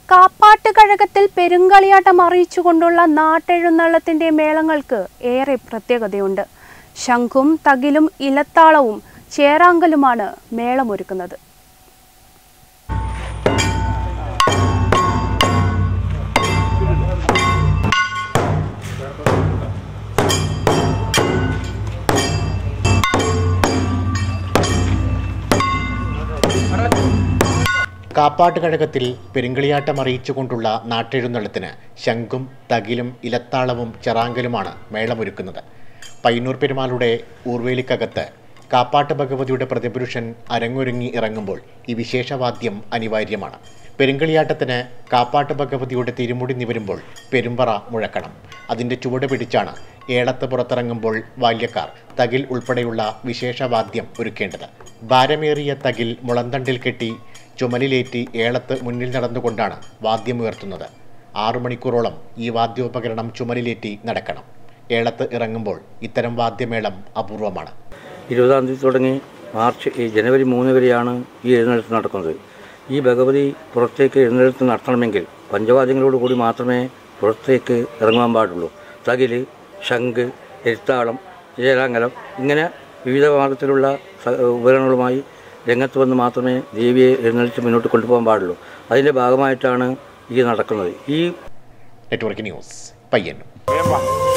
കാപ്പാട്ട് കഴകത്തിൽ പെരുങ്കളിയാട്ടം അറിയിച്ചുകൊണ്ടുള്ള നാട്ടെഴുന്നള്ളത്തിന്റെ മേളങ്ങൾക്ക് ഏറെ പ്രത്യേകതയുണ്ട്. ശംഖും തകിലും ഇലത്താളവും ചേറാങ്കലുമാണ് മേളമൊരുക്കുന്നത്. കാപ്പാട്ട് കഴകത്തിൽ പെരുങ്കളിയാട്ടം അറിയിച്ചുകൊണ്ടുള്ള നാട്ടെഴുന്നള്ളത്തിന് ശംഖും തകിലും ഇലത്താളവും ചെറാങ്കലുമാണ് മേളമൊരുക്കുന്നത്. പയ്യന്നൂർ പെരുമാളുടെ ഊർവേലിക്കകത്ത് കാപ്പാട്ട് ഭഗവതിയുടെ പ്രതിപുരുഷൻ അരങ്ങൊരുങ്ങി ഇറങ്ങുമ്പോൾ ഈ വിശേഷവാദ്യം അനിവാര്യമാണ്. പെരുങ്കളിയാട്ടത്തിന് കാപ്പാട്ട് ഭഗവതിയുടെ തിരുമുടി നിവരുമ്പോൾ പെരുമ്പറ മുഴക്കണം. അതിൻ്റെ ചുവട് പിടിച്ചാണ് ഏളത്ത് പുറത്തിറങ്ങുമ്പോൾ ബാല്യക്കാർ തകിൽ ഉൾപ്പെടെയുള്ള വിശേഷവാദ്യം ഒരുക്കേണ്ടത്. ഭാരമേറിയ തകിൽ മുളന്തണ്ടിൽ കെട്ടി ചുമലിലേറ്റി ഏളത്ത് മുന്നിൽ നടന്നുകൊണ്ടാണ് വാദ്യമുയർത്തുന്നത്. 6 മണിക്കൂറോളം ഈ വാദ്യോപകരണം ചുമലിലേറ്റി നടക്കണം. ഏളത്ത് ഇറങ്ങുമ്പോൾ ഇത്തരം വാദ്യമേളം അപൂർവമാണ്. 20-ാം തീയതി തുടങ്ങി ജനുവരി 3 വരെയാണ് ഈ എഴുന്നള്ളത്ത് നടക്കുന്നത്. ഈ ഭഗവതി പുറത്തേക്ക് എഴുന്നള്ളത്ത് നടത്തണമെങ്കിൽ പഞ്ചവാദ്യങ്ങളോടുകൂടി മാത്രമേ പുറത്തേക്ക് ഇറങ്ങുവാൻ പാടുള്ളൂ. തകില്, ശംഖ്, എഴുത്താളം, ചേരാങ്കലം ഇങ്ങനെ വിവിധ മാർഗത്തിലുള്ള ഉപകരണങ്ങളുമായി രംഗത്ത് വന്ന് മാത്രമേ ദേവിയെ എഴുന്നള്ളിച്ച് മുന്നോട്ട് കൊണ്ടുപോകാൻ പാടുള്ളൂ. അതിൻ്റെ ഭാഗമായിട്ടാണ് ഈ നടക്കുന്നത്. ഈ നെറ്റ്വർക്ക് ന്യൂസ് പയ്യന്നൂർ.